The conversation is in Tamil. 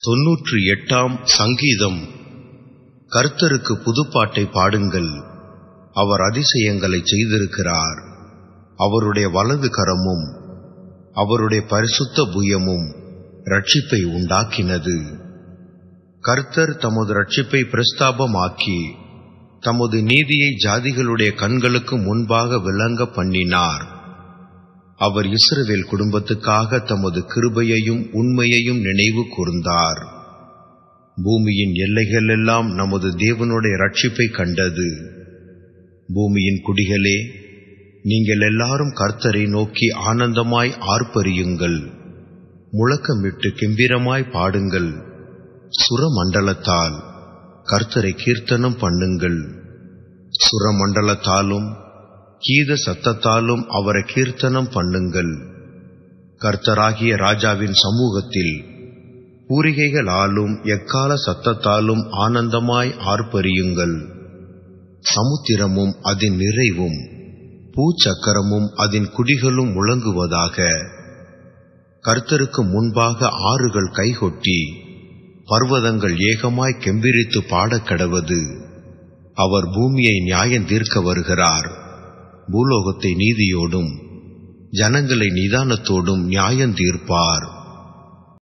98ஆம் சங்கீதம். கர்த்தருக்கு புதுப்பாட்டை பாடுங்கள். அவர் அதிசயங்களை செய்திருக்கிறார். அவருடைய வலது கரமும் அவருடைய பரிசுத்த புயமும் இரட்சிப்பை உண்டாக்கினது. கர்த்தர் தமது இரட்சிப்பை பிரஸ்தாபமாக்கி தமது நீதியை ஜாதிகளுடைய கண்களுக்கு முன்பாக விளங்க பண்ணினார். அவர் இஸ்ரவேல் குடும்பத்துக்காக தமது கிருபையையும் உண்மையையும் நினைவு கூர்ந்தார். பூமியின் எல்லைகளெல்லாம் நமது தேவனுடைய இரட்சிப்பை கண்டது. பூமியின் குடிகளே, நீங்கள் எல்லாரும் கர்த்தரை நோக்கி ஆனந்தமாய் ஆர்ப்பரியுங்கள். முழக்கமிட்டு கெம்பீரமாய் பாடுங்கள். சுரமண்டலத்தால் கர்த்தரை கீர்த்தனம் பண்ணுங்கள். சுரமண்டலத்தாலும் கீத சத்தத்தாலும் அவரை கீர்த்தனம் பண்ணுங்கள். கர்த்தராகிய ராஜாவின் சமூகத்தில் பூரிகைகளாலும் எக்கால சத்தத்தாலும் ஆனந்தமாய் ஆர்ப்பரியுங்கள். சமுத்திரமும் அதன் நிறைவும் பூச்சக்கரமும் அதன் குடிகளும் முழங்குவதாக. கர்த்தருக்கு முன்பாக ஆறுகள் கைகொட்டி பர்வதங்கள் ஏகமாய் கெம்பீரித்து பாடக்கடவது. அவர் பூமியை நியாயம் தீர்க்க வருகிறார். பூலோகத்தை நீதியோடும் ஜனங்களை நிதானத்தோடும் நியாயம் தீர்ப்பார்.